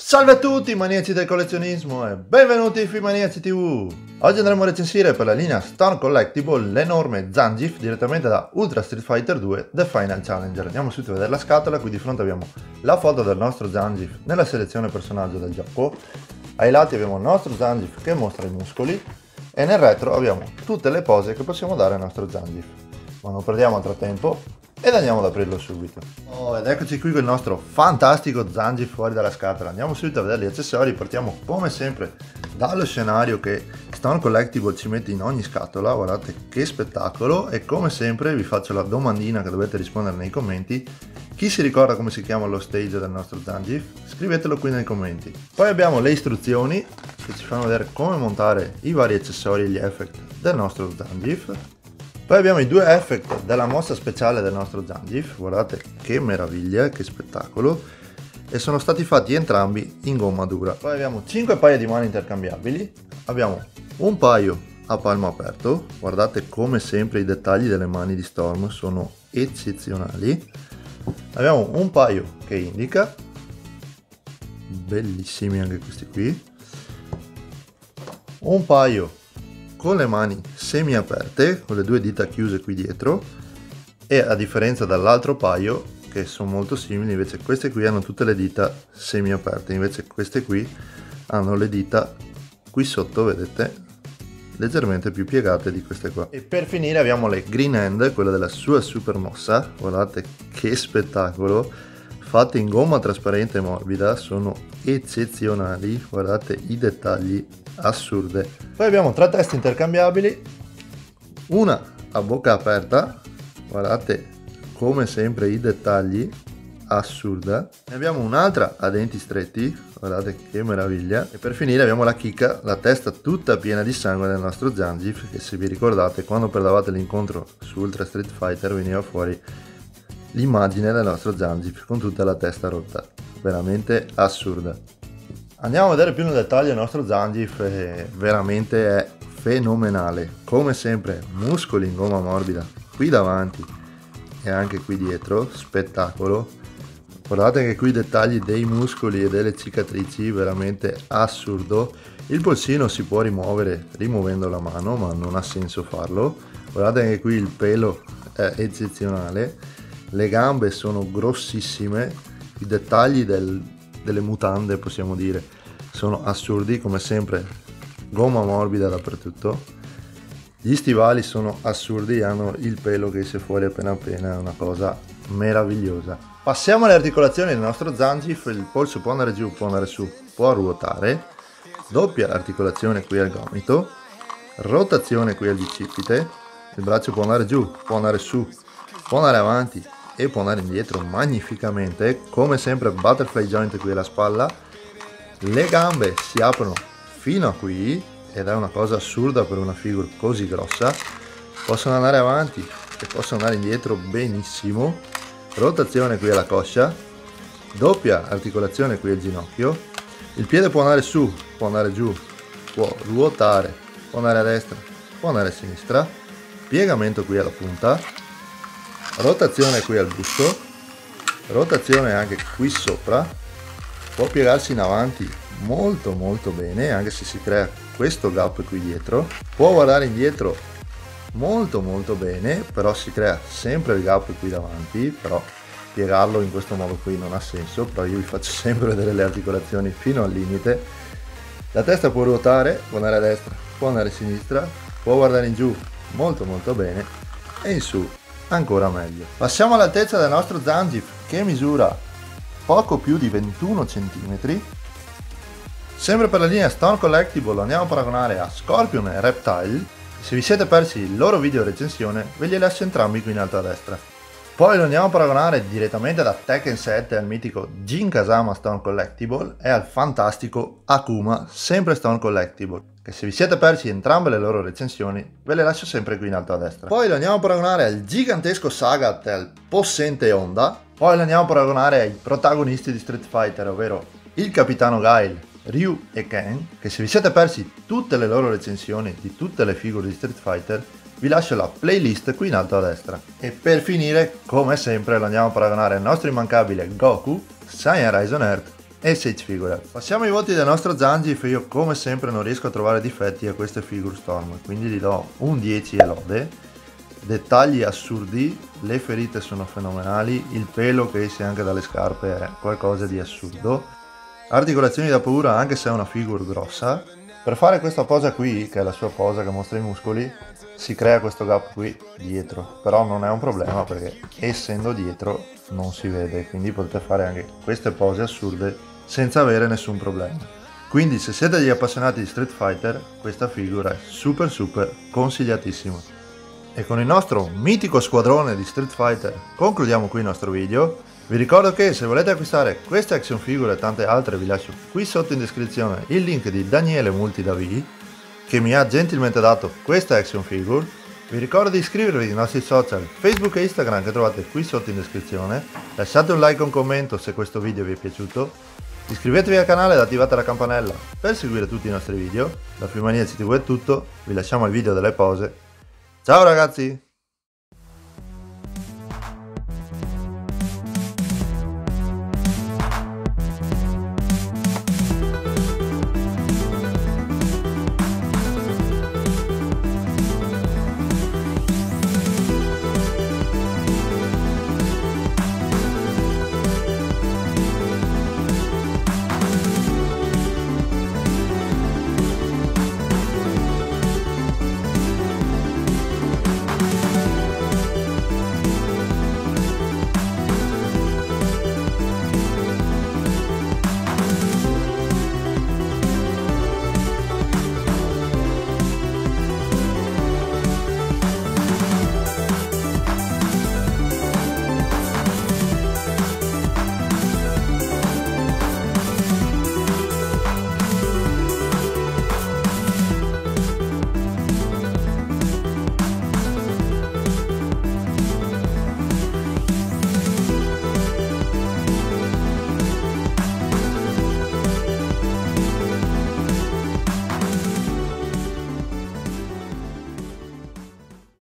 Salve a tutti maniaci del collezionismo e benvenuti in Filmaniaci TV! Oggi andremo a recensire per la linea Stone Collectible l'enorme Zangief direttamente da Ultra Street Fighter 2 The Final Challenger. Andiamo subito a vedere la scatola. Qui di fronte abbiamo la foto del nostro Zangief nella selezione personaggio del gioco. Ai lati abbiamo il nostro Zangief che mostra i muscoli e nel retro abbiamo tutte le pose che possiamo dare al nostro Zangief. Ma non perdiamo altro tempo ed andiamo ad aprirlo subito. Ed eccoci qui con il nostro fantastico Zangief fuori dalla scatola. Andiamo subito a vedere gli accessori. Partiamo come sempre dallo scenario che Stone Collectible ci mette in ogni scatola. Guardate che spettacolo. E come sempre vi faccio la domandina che dovete rispondere nei commenti. Chi si ricorda come si chiama lo stage del nostro Zangief? Scrivetelo qui nei commenti. Poi abbiamo le istruzioni che ci fanno vedere come montare i vari accessori e gli effect del nostro Zangief. Poi abbiamo i due effect della mossa speciale del nostro Zangief, guardate che meraviglia, che spettacolo, e sono stati fatti entrambi in gomma dura. Poi abbiamo 5 paia di mani intercambiabili, abbiamo un paio a palmo aperto, guardate come sempre i dettagli delle mani di Storm sono eccezionali, abbiamo un paio che indica, bellissimi anche questi qui, un paio con le mani semi aperte, con le due dita chiuse qui dietro, e a differenza dall'altro paio che sono molto simili, invece queste qui hanno tutte le dita semi aperte, invece queste qui hanno le dita qui sotto, vedete, leggermente più piegate di queste qua. E per finire abbiamo le green hand, quella della sua super mossa, guardate che spettacolo, fatte in gomma trasparente e morbida, sono eccezionali, guardate i dettagli assurde. Poi abbiamo tre teste intercambiabili, una a bocca aperta, guardate come sempre i dettagli, assurda, ne abbiamo un'altra a denti stretti, guardate che meraviglia, e per finire abbiamo la chicca, la testa tutta piena di sangue del nostro Zangief, che se vi ricordate quando perdevate l'incontro su Ultra Street Fighter veniva fuori l'immagine del nostro Zangief con tutta la testa rotta, veramente assurda. Andiamo a vedere più nel dettaglio il nostro Zangief, veramente è fenomenale, come sempre muscoli in gomma morbida qui davanti e anche qui dietro, spettacolo, guardate anche qui i dettagli dei muscoli e delle cicatrici, veramente assurdo. Il polsino si può rimuovere rimuovendo la mano, ma non ha senso farlo, guardate anche qui il pelo è eccezionale, le gambe sono grossissime, i dettagli delle mutande possiamo dire sono assurdi, come sempre gomma morbida dappertutto, gli stivali sono assurdi, hanno il pelo che esce fuori appena appena, è una cosa meravigliosa. Passiamo alle articolazioni del nostro Zangief. Il polso può andare giù, può andare su, può ruotare, doppia articolazione qui al gomito, rotazione qui al bicipite, il braccio può andare giù, può andare su, può andare avanti e può andare indietro magnificamente, come sempre butterfly joint qui alla spalla, le gambe si aprono fino a qui ed è una cosa assurda per una figure così grossa, possono andare avanti e possono andare indietro benissimo, rotazione qui alla coscia, doppia articolazione qui al ginocchio, il piede può andare su, può andare giù, può ruotare, può andare a destra, può andare a sinistra, piegamento qui alla punta, rotazione qui al busto, rotazione anche qui sopra, può piegarsi in avanti molto bene anche se si crea questo gap qui dietro, può guardare indietro molto bene, però si crea sempre il gap qui davanti, però piegarlo in questo modo qui non ha senso, però io vi faccio sempre vedere le articolazioni fino al limite. La testa può ruotare, può andare a destra, può andare a sinistra, può guardare in giù molto bene e in su ancora meglio. Passiamo all'altezza del nostro Zangief, che misura poco più di 21 cm. Sempre per la linea Stone Collectible lo andiamo a paragonare a Scorpion e Reptile. Se vi siete persi il loro video recensione ve li lascio entrambi qui in alto a destra. Poi lo andiamo a paragonare direttamente da Tekken 7 al mitico Jin Kazama Stone Collectible e al fantastico Akuma sempre Stone Collectible, che se vi siete persi entrambe le loro recensioni ve le lascio sempre qui in alto a destra. Poi lo andiamo a paragonare al gigantesco Sagat e al possente Honda. Poi lo andiamo a paragonare ai protagonisti di Street Fighter, ovvero il capitano Guile, Ryu e Ken, che se vi siete persi tutte le loro recensioni di tutte le figure di Street Fighter vi lascio la playlist qui in alto a destra. E per finire, come sempre, lo andiamo a paragonare al nostro immancabile Goku, Saiyan Raisen Earth e 6 figure. Passiamo ai voti del nostro Zangief. Io come sempre non riesco a trovare difetti a queste figure Storm, quindi gli do un 10 e lode. Dettagli assurdi, le ferite sono fenomenali, il pelo che esce anche dalle scarpe è qualcosa di assurdo, articolazioni da paura anche se è una figure grossa. Per fare questa posa qui, che è la sua posa che mostra i muscoli, si crea questo gap qui dietro, però non è un problema perché essendo dietro non si vede, quindi potete fare anche queste pose assurde senza avere nessun problema. Quindi se siete degli appassionati di Street Fighter, questa figura è super consigliatissima. E con il nostro mitico squadrone di Street Fighter concludiamo qui il nostro video. Vi ricordo che se volete acquistare queste action figure e tante altre vi lascio qui sotto in descrizione il link di Daniele Multi da V, che mi ha gentilmente dato questa action figure. Vi ricordo di iscrivervi ai nostri social Facebook e Instagram che trovate qui sotto in descrizione. Lasciate un like o un commento se questo video vi è piaciuto. Iscrivetevi al canale ed attivate la campanella per seguire tutti i nostri video. Da Filmania CTV è tutto, vi lasciamo il video delle pose. Ciao ragazzi!